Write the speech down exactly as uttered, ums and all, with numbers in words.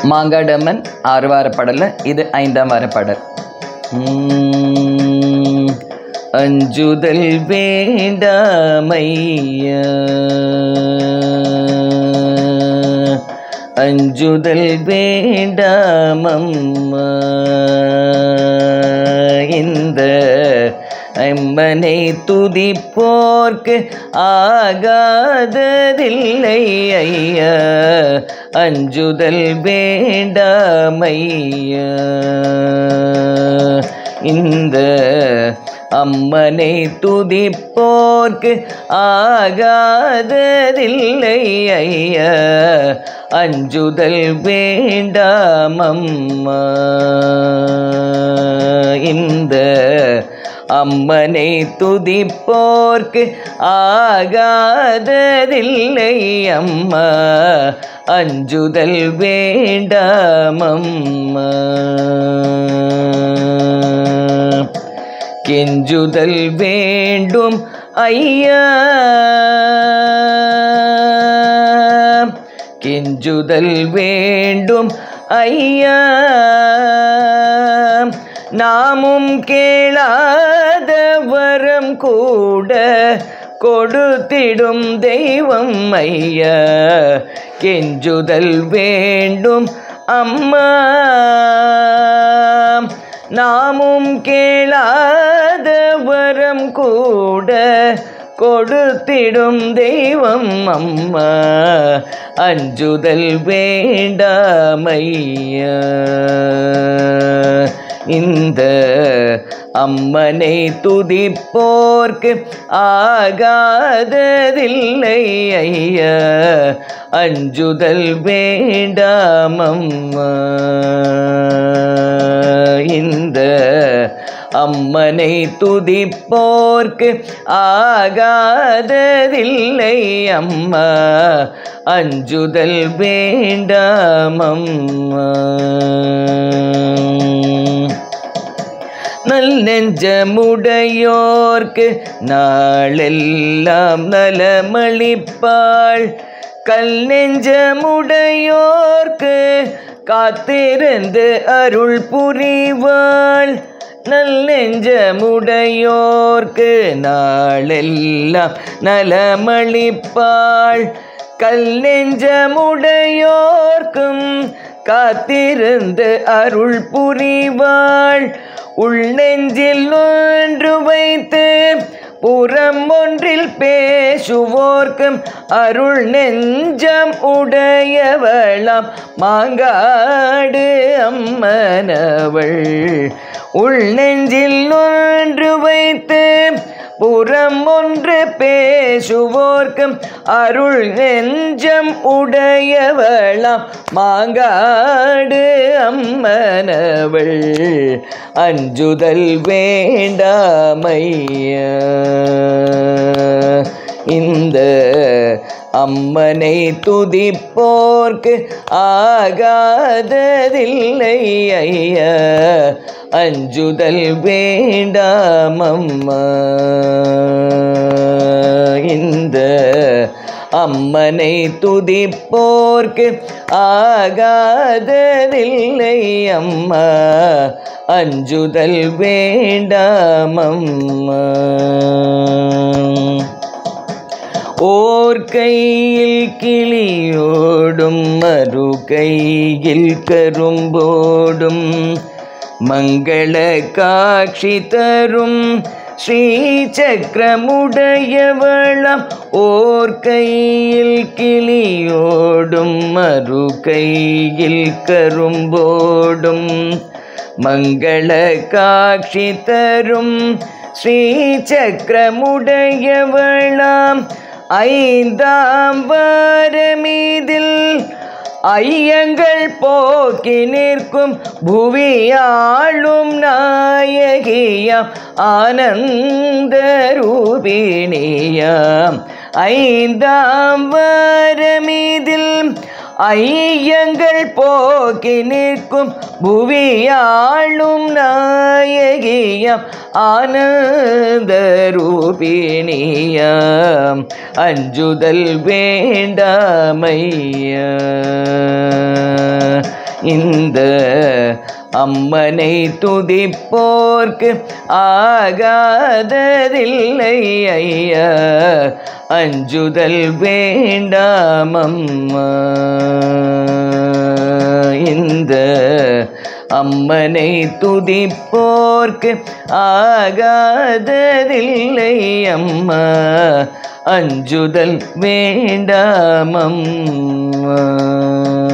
மாங்காடம்மன் ஆறு வார பாடல்ல இது ஐந்தாம் வார பாடல். அஞ்சுதல் வேண்டாமையா, அஞ்சுதல் வேண்டாமம்மா, இந்த அம்மனை துதிப்போர்க்கு ஆகாததில்லை ஐயா, அஞ்சுதல் வேண்டாமையா. இந்த அம்மனை துதிப்போர்க்கு ஆகாததில்லை ஐயா, அஞ்சுதல் வேண்டாமம்மா. இந்த அம்மனை துதிப்போர்க்கு ஆகாததில்லை அம்மா, அஞ்சுதல் வேண்டாமம்மா. கெஞ்சுதல் வேண்டும் ஐயா, கெஞ்சுதல் வேண்டும் ஐயா, நாமும் கேளாத வரம் கூட கொடுத்திடும் தெய்வம் ஐயா, கெஞ்சுதல் வேண்டும் அம்மா. நாமும் கேளாத வரம் கூட கொடுத்திடும் தெய்வம் அம்மா, அஞ்சுதல் வேண்டாமையா. இந்த அம்மனை துதிப்போர்க்கு ஆகாததில்லை ஐயா, அஞ்சுதல் வேண்டாமம்மா. இந்த அம்மனை துதிப்போர்க்கு ஆகாததில்லை அம்மா, அஞ்சுதல் வேண்டாமம்மா. நல் நெஞ்சமுடையோர்க்கு நாளெல்லாம் நலமளிப்பாள், கல் நெஞ்சமுடையோர்க்கு காத்திருந்து அருள் புரிவாள். நல் நெஞ்சமுடையோர்க்கு நாளெல்லாம் நலமளிப்பாள், கல் நெஞ்சமுடையோர்க்கும் காத்திருந்து அருள் புரிவாள். உள் நெஞ்சில் ஒன்று வைத்து புறம் ஒன்றில் பேசுவோர்க்கும் அருள் நெஞ்சம் உடையவளாம் மாங்காடு அம்மனவள். உள் நெஞ்சில் ஒன்று வைத்து புறம் ஒன்று பேசுவோர்க்கும் அருள் நெஞ்சம் உடையவளாம் மாங்காடு அம்மனவள், அஞ்சுதல் வேண்டாமையா. இந்த அம்மனை துதிப்போர்க்கு ஆகாததில்லை ஐயா, அஞ்சுதல் வேண்டாமம்மா. இந்த அம்மனை துதிப்போர்க்கு ஆகாததில்லை அம்மா, அஞ்சுதல் வேண்டாமம்மா. ஓர் கையில் கிளியோடும் மறு கையில் கரும்போடும் மங்கள காட்சி தரும் ஸ்ரீ சக்கரமுடையவளாம். ஓர் கையில் கிளியோடும் மறு கையில் கரும்போடும் மங்கள காட்சி தரும் ஸ்ரீ சக்கரமுடையவளாம். ஐந்தாம் வாரமீதில் ஐயங்கள் போக்கி நிற்கும் புவியாளும் நாயகியாம் ஆனந்த ரூபிணியாம். ஐந்தாம் வாரமீதில் ஐயங்கள் போக்கி நிற்கும் புவியாளும் நாயகியாம் ஆனந்த ரூபிணியாம். அஞ்சுதல் வேண்டாமையா. இந்த அம்மனை துதிப்போர்க்கு ஆகாததில்லை ஐயா, அஞ்சுதல் வேண்டாம் அம்மா. இந்த அம்மனை துதிப்போர்க்கு ஆகாததில்லை அம்மா, அஞ்சுதல் வேண்டாம் அம்மா.